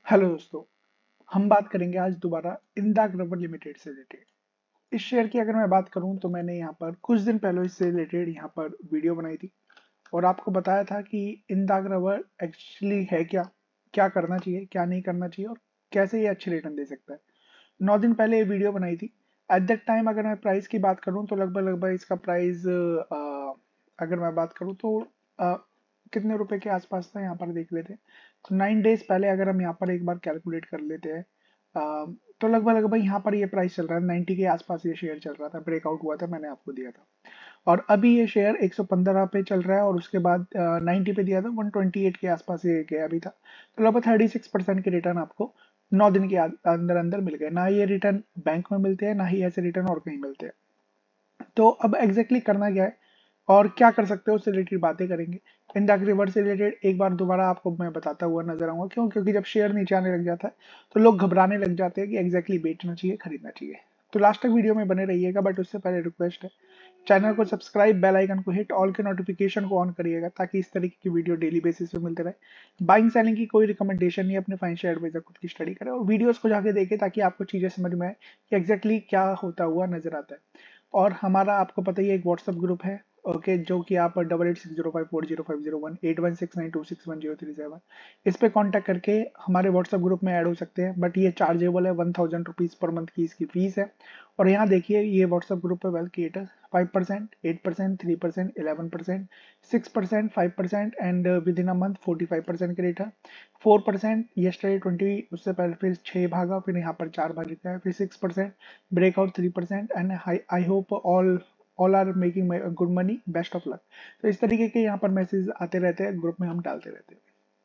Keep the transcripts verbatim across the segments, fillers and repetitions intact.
Hello दोस्तों। हम बात करेंगे आज दोबारा इंदाक रबर लिमिटेड से रिलेटेड। इस शेयर की अगर मैं बात करूं तो मैंने यहाँ पर कुछ दिन पहले इससे रिलेटेड यहाँ पर वीडियो बनाई थी और आपको बताया था कि इंदाक रबर एक्चुअली है क्या, क्या करना चाहिए, क्या नहीं करना चाहिए और कैसे ये अच्छे रिटर्न दे सकता है। नौ दिन पहले ये वीडियो बनाई थी। एट दैट टाइम अगर मैं प्राइस की बात करूं तो लगभग लगभग इसका प्राइस, अगर मैं बात करूं तो अ, कितने रुपए के आसपास था यहाँ पर देख लेते हैं। तो नाइन डेज पहले अगर हम यहाँ पर एक बार कैलकुलेट कर लेते हैं, अ, तो लगभग लगभग यहाँ पर ये प्राइस चल रहा है नाइन्टी के आसपास। ये शेयर चल रहा था, ब्रेकआउट हुआ था, मैंने आपको दिया था। और अभी ये शेयर एक सौ पंद्रह पे चल रहा है और उसके बाद नाइन्टी पे दिया था, वन ट्वेंटी एट के आसपास ये गया भी था। तो लगभग थर्टी सिक्स परसेंट के रिटर्न आपको नौ दिन के अंदर अंदर मिल गए। ना ये रिटर्न बैंक में मिलते हैं, ना ही ऐसे रिटर्न और कहीं मिलते हैं। तो अब एग्जैक्टली exactly करना क्या है और क्या कर सकते हो उससे रिलेटेड बातें करेंगे। इंदाक रिवर से रिलेटेड एक बार दोबारा आपको मैं बताता हुआ नजर आऊंगा। क्यों? क्योंकि जब शेयर नीचे आने लग जाता है तो लोग घबराने लग जाते हैं कि एग्जैक्टली exactly बेचना चाहिए, खरीदना चाहिए। तो लास्ट तक वीडियो में बने रहिएगा, बट उससे पहले रिक्वेस्ट है, चैनल को सब्सक्राइब, बेल आइकन को हिट, ऑल के नोटिफिकेशन को ऑन करिएगा ताकि इस तरीके की वीडियो डेली बेसिस पे मिलते रहे। बाइंग सेलिंग की कोई रिकमेंडेशन नहीं, अपने फाइनेंशियल एडवाइजर खुद की स्टडी करें और वीडियोस को जाके देखें ताकि आपको चीजें समझ में आए कि एग्जैक्टली क्या होता हुआ नजर आता है। और हमारा आपको पता ही है एक व्हाट्सअप ग्रुप है, ओके, जो कि आप double eight six zero five four zero five zero one eight one six nine two six one zero three seven इस पे कांटेक्ट करके हमारे व्हाट्सएप ग्रुप में ऐड हो सकते हैं। बट ये चार्जेबल है, one thousand rupees per month की इसकी फीस है। और यहाँ देखिए ये व्हाट्सएप ग्रुप पे wealth creator five percent, eight percent, three percent, eleven percent, six percent, five percent, and within a month forty five percent के रेट है। फोर परसेंट, येस्टरडे ट्वेंटी, उससे पहले फिर छः भागा, फिर यहाँ पर चार भागा है, फिर six percent, breakout three percent. And I hope all all are making good money, best of luck. तो इस तरीके के यहाँ पर मैसेज आते रहते हैं, ग्रुप में हम डालते रहते हैं।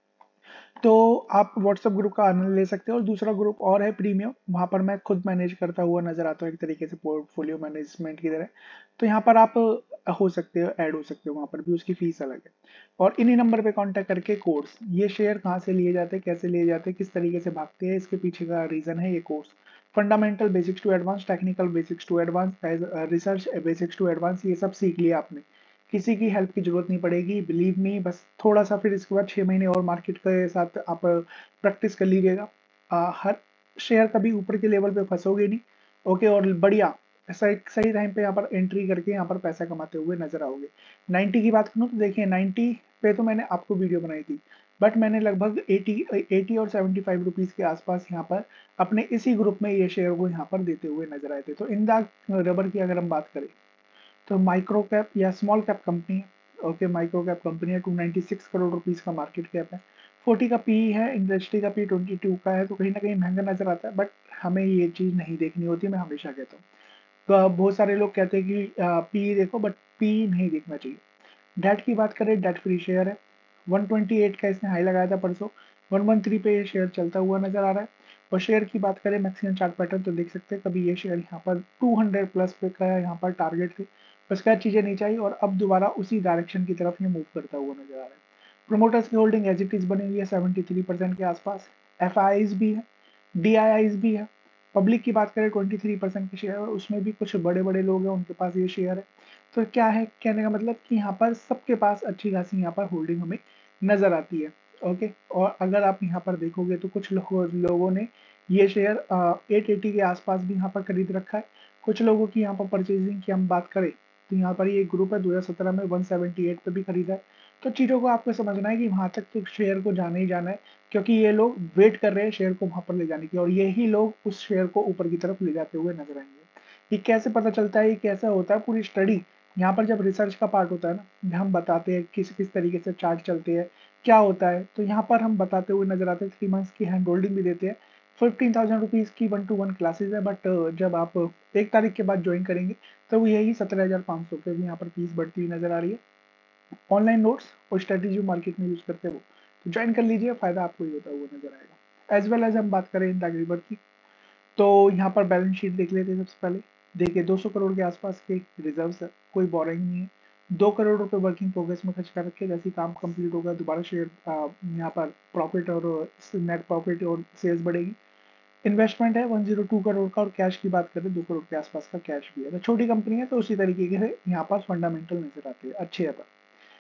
तो आप व्हाट्सएप ग्रुप का आनंद ले सकते हो। और दूसरा ग्रुप और है प्रीमियम, वहां पर मैं खुद मैनेज करता हुआ नजर आता हूँ, एक तरीके से पोर्टफोलियो मैनेजमेंट की तरह। तो यहाँ पर आप हो सकते हो, ऐड हो सकते हो, वहां पर भी उसकी फीस अलग है। और इन्हीं नंबर पे कांटेक्ट करके कोर्स, ये शेयर कहाँ से लिए जाते हैं, कैसे लिए जाते हैं, किस तरीके से भागते हैं, इसके पीछे का रीजन है ये course. Fundamental basics to advance, technical basics to advance, edge research basics to advance, ये सब सीख लिया आपने। किसी की हेल्प की जरूरत नहीं पड़ेगी, बिलीव मी। बस थोड़ा सा फिर इसके बाद छह महीने और मार्केट के साथ आप प्रैक्टिस कर लीजिएगा। आ, हर शेयर कभी ऊपर के लेवल पे फंसोगे नहीं। ओके, और बढ़िया सही सही टाइम पे यहाँ पर एंट्री करके यहाँ पर पैसा कमाते हुए नजर आओगे। नाइन्टी की बात करूँ तो देखिए, नाइन्टी पे तो मैंने आपको वीडियो बनाई थी, बट मैंने लगभग एटी एटी और सेवेंटी फाइव रुपीज के आसपास यहाँ पर अपने इसी ग्रुप में ये शेयर को यहाँ पर देते हुए नजर आए थे। तो इन द रबर की अगर हम बात करें तो माइक्रो कैप या स्मॉल कैप कंपनी है। ओके, माइक्रो कैप कंपनी है, two ninety six crore rupees का मार्केट कैप है, फोर्टी का पी है, इंडस्ट्री का पी ट्वेंटी टू का है। तो कहीं ना कहीं महंगा नजर आता है, बट हमें ये चीज नहीं देखनी होती, मैं हमेशा कहता हूँ। तो अब बहुत सारे लोग कहते हैं कि पी देखो, बट पी नहीं देखना चाहिए। डेट की बात करें, डेट फ्री शेयर है, वन ट्वेंटी एट का इसने हाई लगाया था परसों, वन वन थ्री पे ये शेयर चलता हुआ नजर आ रहा है। और शेयर की बात करें मैक्सिमम चार्ट पैटर्न, तो देख सकते हैं कभी ये शेयर यहाँ पर टू हंड्रेड प्लस पे का यहाँ पर टारगेट थे, बस क्या चीजें नहीं चाहिए और अब दोबारा उसी डायरेक्शन की तरफ ये मूव करता हुआ नजर आ रहा है। प्रोमोटर्स की होल्डिंग एज इट इज बनी हुई है सेवेंटी थ्री परसेंट के आसपास। एफ भी है, डी भी है। पब्लिक की बात करें ट्वेंटी थ्री परसेंट के शेयर है, उसमें भी कुछ बड़े बड़े लोग हैं, उनके पास ये शेयर है। तो क्या है कहने का मतलब कि यहाँ पर सबके पास अच्छी खासी यहाँ पर होल्डिंग हमें नजर आती है। ओके, और अगर आप यहाँ पर देखोगे तो कुछ लोगों लोगों ने ये शेयर एट एटी के आसपास भी यहाँ पर खरीद रखा है। कुछ लोगों की यहाँ पर परचेजिंग की हम बात करें तो यहाँ पर ये ग्रुप है, दो हज़ार सत्रह में वन सेवेंटी एट पे भी खरीदा है। तो चीज़ों को आपको समझना है कि वहां तक तो शेयर को जाना ही जाना है, क्योंकि ये लोग वेट कर रहे हैं शेयर को वहां पर ले जाने की, और यही लोग उस शेयर को ऊपर की तरफ ले जाते हुए नजर आएंगे। ये कैसे पता चलता है, ये कैसा होता है, पूरी स्टडी यहाँ पर जब रिसर्च का पार्ट होता है ना, हम बताते हैं किस किस तरीके से चार्ट चलते हैं, क्या होता है, तो यहाँ पर हम बताते हुए नजर आते हैं। थ्री मंथ्स की हैंड होल्डिंग भी देते हैं। फिफ्टीन थाउजेंड रुपीज की वन टू वन क्लासेज है, बट जब आप एक तारीख के बाद ज्वाइन करेंगे तो वो यही सत्रह हजार पाँच सौ पे भी यहाँ पर फीस बढ़ती हुई नजर आ रही है। ऑनलाइन नोट्स और स्ट्रेटेजी मार्केट में यूज करते हो तो ज्वाइन कर लीजिए, फायदा आपको ही होता हुआ नजर आएगा। एज वेल एज हम बात करें इन रिवर की, तो यहाँ पर बैलेंस शीट देख लेते हैं सबसे पहले। देखिए दो सौ करोड़ के आसपास के रिजर्व्स है, कोई बोरिंग नहीं है। दो करोड़ रुपए वर्किंग प्रोग्रेस में खर्च कर रखे, जैसे ही काम कंप्लीट होगा दोबारा शेयर यहाँ पर प्रॉफिट और नेट प्रॉफिट और सेल्स बढ़ेगी। इन्वेस्टमेंट है वन जीरो टू करोड़ का, और कैश की बात करें दो करोड़ के आसपास का कैश भी है। तो छोटी कंपनी है तो उसी तरीके से यहाँ पास फंडामेंटल नजर आते हैं, अच्छे है।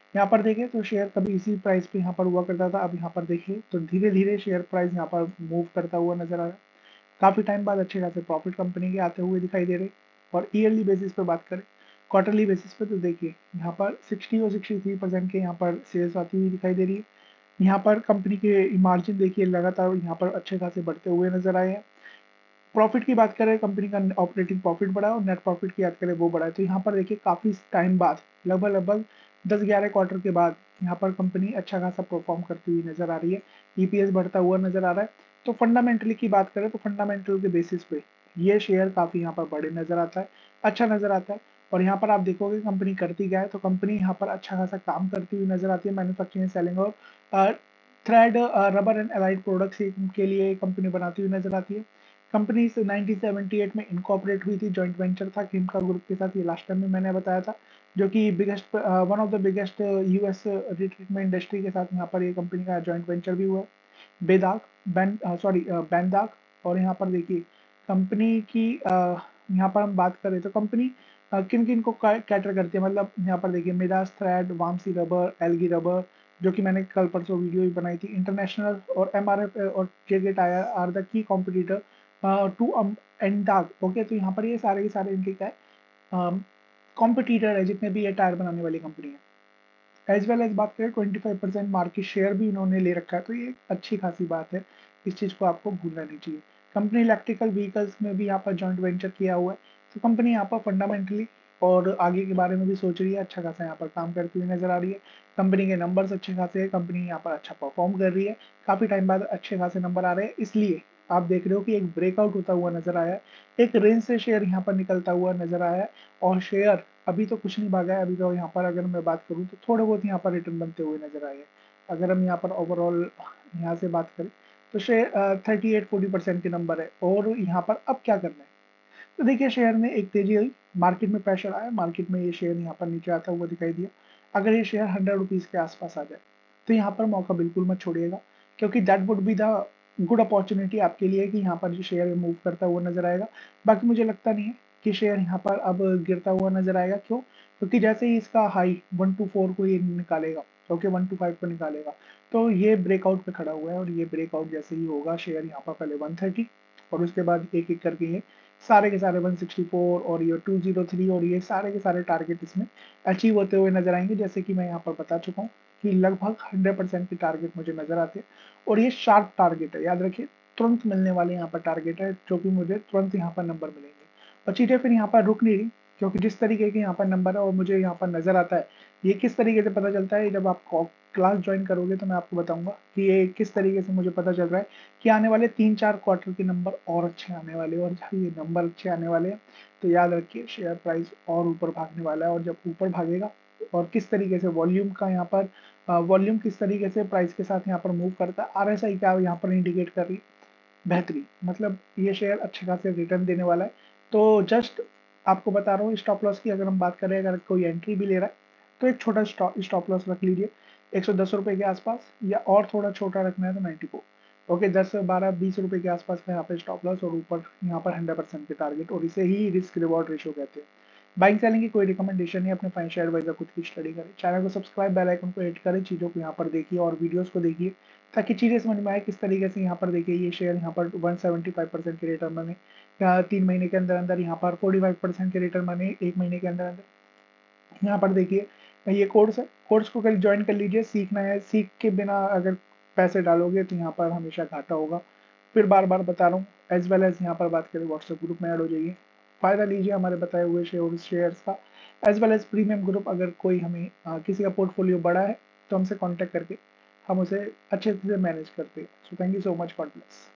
यहाँ पर देखें तो शेयर कभी इसी प्राइस पे यहाँ पर हुआ करता था, अब यहाँ पर देखिए तो धीरे धीरे शेयर प्राइस यहाँ पर मूव करता हुआ नजर आ रहा है। काफी टाइम बाद अच्छे खासे प्रॉफिट कंपनी के आते हुए दिखाई दे रहे। और ईयरली बेसिस पे बात करें, क्वार्टरली बेसिस पे, तो देखिए यहाँ पर साठ और तिरसठ परसेंट के यहाँ पर सेल्स आती हुई दिखाई दे रही है। यहाँ पर कंपनी के मार्जिन देखिए लगातार यहाँ पर अच्छे खासे बढ़ते हुए नजर आए हैं। प्रॉफिट की बात करें, कंपनी का ऑपरेटिंग प्रॉफिट बढ़ा और नेट प्रॉफिट की बात करें वो बढ़ा है। तो यहाँ पर देखिए काफी टाइम बाद, लगभग लगभग दस ग्यारह क्वार्टर के बाद यहाँ पर कंपनी अच्छा खासा परफॉर्म करती हुई नजर आ रही है। ईपीएस बढ़ता हुआ नजर आ रहा है। तो फंडामेंटली की बात करें तो फंडामेंटल के बेसिस पे ये शेयर काफी यहाँ पर बड़े नजर आता है, अच्छा नजर आता है। और यहाँ पर आप देखोगे कंपनी करती क्या है, तो कंपनी यहाँ पर अच्छा खासा काम करती हुई नजर आती है। मैन्युफैक्चरिंग, सेलिंग और thread, rubber and allied products के लिए कंपनी बनाती हुई नजर आती है। कंपनी से नाइनटीन सेवेंटी एट में इनकॉर्पोरेट हुई थी, जॉइंट वेंचर था किमका ग्रुप के साथ, ये लास्ट टाइम में मैंने बताया था, जो कि biggest one of the biggest US retreatment industry के साथ यहाँ पर ये कंपनी का जॉइंट वेंचर भी हुआ है। बेदाग बैन सॉरी बैनदाग। और यहाँ पर देखिए कंपनी की uh, यहाँ पर हम बात करें तो कंपनी uh, किन किन को कैटर करती है, मतलब यहाँ पर देखिए Midas thread, Vamsi rubber, Elgi rubber, जो कि मैंने कल परसों वीडियो भी बनाई थी। इंटरनेशनल और एमआरएफ और JK tyre are the key competitor to Indag. Okay, तो यहाँ पर ये सारे के सारे इनके क्या है, कॉम्पिटिटर है जितने भी ये टायर बनाने वाली कंपनी है। एज वेल एज बात करें, twenty five percent market share भी इन्होंने ले रखा है, तो ये अच्छी खासी बात है, इस चीज़ को आपको भूलना नहीं चाहिए। कंपनी इलेक्ट्रिकल व्हीकल्स में भी यहाँ पर जॉइंट वेंचर किया हुआ है। तो कंपनी यहाँ पर फंडामेंटली और आगे के बारे में भी सोच रही है, अच्छा खासा यहाँ पर काम करती हुई नजर आ रही है। कंपनी के नंबर्स अच्छे खासे हैं, कंपनी यहाँ पर अच्छा परफॉर्म कर रही है, काफी टाइम बाद अच्छे खासे नंबर आ रहे हैं, इसलिए आप देख रहे हो कि एक ब्रेकआउट होता हुआ नजर आया है, एक रेंज से शेयर यहाँ पर निकलता हुआ नजर आया है। और शेयर अभी तो कुछ नहीं भागा है, अभी तो यहाँ पर अगर मैं बात करूँ तो थोड़े बहुत यहाँ पर रिटर्न बनते हुए नजर आए हैं। अगर हम यहाँ पर ओवरऑल यहाँ से बात करें तो share thirty eight forty percent के नंबर है। और यहाँ पर अब क्या करना है, तो देखिए शेयर में एक तेजी हुई, मार्केट में प्रेशर आया, मार्केट में ये शेयर यहाँ पर नीचे आता हुआ दिखाई दिया। अगर ये शेयर हंड्रेड रुपीज के आसपास आ जाए तो यहाँ पर मौका बिल्कुल मत छोड़िएगा, क्योंकि that would be the good opportunity आपके लिए कि यहाँ पर जो शेयर मूव करता हुआ नजर आएगा। बाकी मुझे लगता नहीं है कि शेयर यहाँ पर अब गिरता हुआ नजर आएगा। क्यों? क्योंकि जैसे ही इसका हाई वन टू फोर को ये निकालेगा, ओके वन टू फाइव को निकालेगा, तो ये ब्रेकआउट पे खड़ा हुआ है। और ये ब्रेकआउट जैसे ही होगा, शेयर यहाँ पर पहले वन थर्टी और उसके बाद एक एक करके ये सारे के सारे वन सिक्सटी फोर और ये टू ज़ीरो थ्री और ये सारे के सारे टारगेट इसमें अचीव होते हुए नजर आएंगे। जैसे कि मैं यहाँ पर बता चुका हूँ कि लगभग हंड्रेड परसेंट के टारगेट मुझे नजर आते हैं। और ये शार्प टारगेट है, याद रखिए, तुरंत मिलने वाले यहाँ पर टारगेट है, जो कि मुझे तुरंत यहाँ पर नंबर मिलेंगे। और चीजें फिर यहाँ पर रुक नहीं रही, क्योंकि जिस तरीके के यहाँ पर नंबर है और मुझे यहाँ पर नजर आता है, ये किस तरीके से पता चलता है, जब आप क्लास ज्वाइन करोगे तो मैं आपको बताऊंगा कि ये किस तरीके से मुझे पता चल रहा है कि आने वाले तीन चार क्वार्टर के नंबर और अच्छे आने वाले हैं। और जब ये नंबर अच्छे आने वाले हैं तो याद रखिए शेयर प्राइस और ऊपर भागने वाला है। और जब ऊपर भागेगा और किस तरीके से वॉल्यूम का यहाँ पर वॉल्यूम किस तरीके से प्राइस के साथ यहाँ पर मूव करता है, आरएसआई क्या यहाँ पर इंडिकेट कर रही है, बेहतरीन, मतलब ये शेयर अच्छे खासे रिटर्न देने वाला है। तो जस्ट आपको बता रहा हूँ, स्टॉप लॉस की अगर हम बात करें, अगर कोई एंट्री भी ले रहा है तो एक छोटा स्टॉप लॉस रख लीजिए एक सौ दस रुपए के आसपास, या और थोड़ा छोटा रखना है तो नाइन्टी फोर। ओके, दस बारह बीस रुपए के आसपास का यहाँ पे स्टॉप लॉस और ऊपर यहाँ पर हंड्रेड परसेंट के टारगेट, और इसे ही रिस्क रिवॉर्ड रेशियो कहते हैं। बाइंग सेलिंग की कोई रिकमेंडेशन नहीं, अपने फाइनेंशियल एडवाइजर खुद की स्टडी करें। चैनल को सब्सक्राइब, बेल आइकन को हिट करें, चीज़ों को यहाँ पर देखिए और वीडियोस को देखिए, ताकि चीज़ें समझ में आए किस तरीके से यहाँ पर देखिए ये शेयर यहाँ पर वन सेवेंटी फाइव परसेंट के रिटर्न बने या तीन महीने के अंदर अंदर, यहाँ पर फोर्टी फाइव परसेंट के रिटर्न बने एक महीने के अंदर अंदर। यहाँ पर देखिए ये कोर्स है, कोर्स को कल ज्वाइन कर लीजिए, सीखना है, सीख के बिना अगर पैसे डालोगे तो यहाँ पर हमेशा घाटा होगा। फिर बार बार बता रहा हूँ, एज वेल एज यहाँ पर बात करें व्हाट्सएप ग्रुप में ऐड हो जाइए, फायदा लीजिए हमारे बताए हुए शेयर शेयर्स का, as well as premium group. अगर कोई हमें आ, किसी का पोर्टफोलियो बड़ा है तो हमसे कांटेक्ट करके हम उसे अच्छे से मैनेज करते हैं। So thank you so much, God bless.